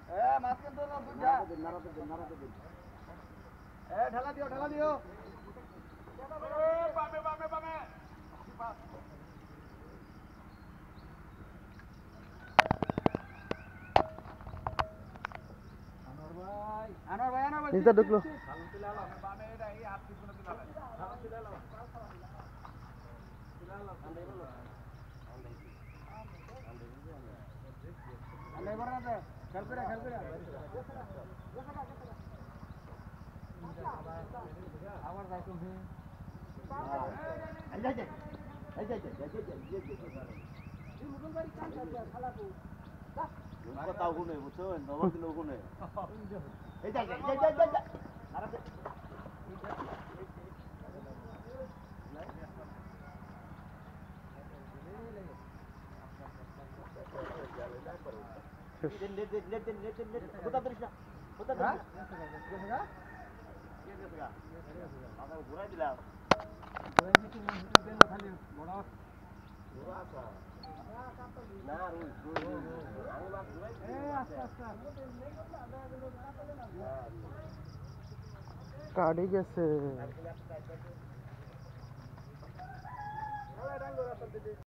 মাঝখান তো না বুঝা নারাতে দিন ঢালা দিও বামে আনোয়ার ভাই নিচে ঢুকলো বামে এটা এই হাত পিছনে দিলাম আন্দাই বড় না খেল করে আবার যাই তুমি এই যাই মুগল বাড়ি কান খালা তো কথাও গুনে বুঝছো নবর দিন গুনে এই যাই নারাতে let কোথা ধরিস না ঘুরাই দিলাম খালি বড় না কাটি গেছে